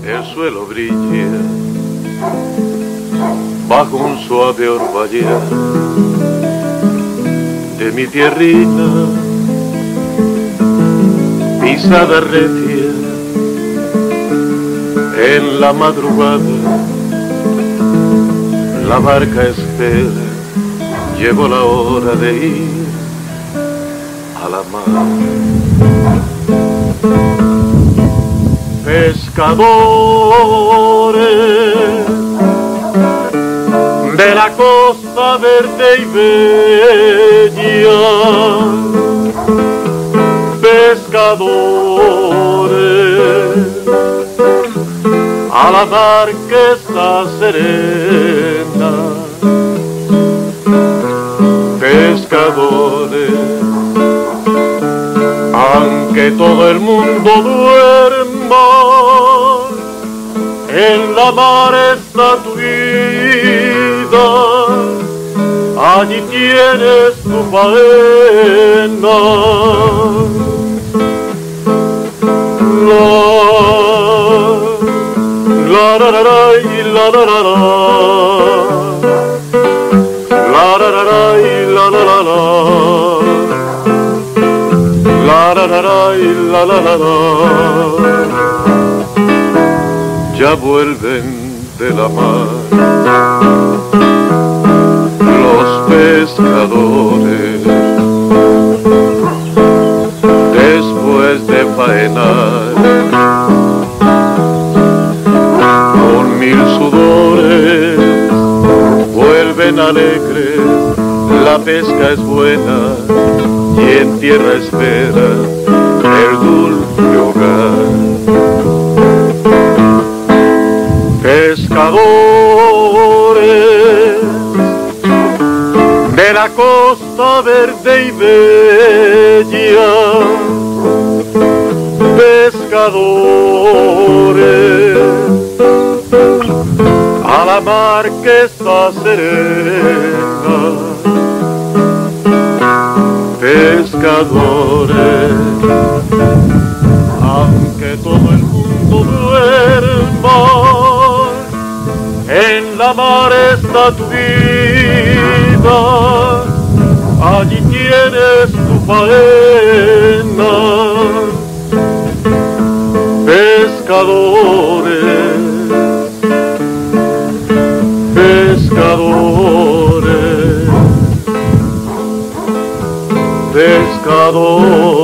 el suelo brilla bajo un suave orvallar de mi tierrita, pisada recia en la madrugada. La barca espera, llegó la hora de ir a la mar. Pescadores de la costa verde y bella, pescadores a la mar que está serena, pescadores, aunque todo el mundo duerma, en la mar está tu vida, allí tienes tu faena. La la la la la la la la la la la la la la la la la la la. Ya vuelven de la mar los pescadores después de faenar. Con mil sudores vuelven alegres, la pesca es buena y en tierra espera el dulce hogar. Pescadores de la costa verde y bella, pescadores a la mar que está serena, pescadores, aunque todo el mundo duerma, en la mar está tu vida, allí tienes tu faena. Pescadores, pescadores, pescadores.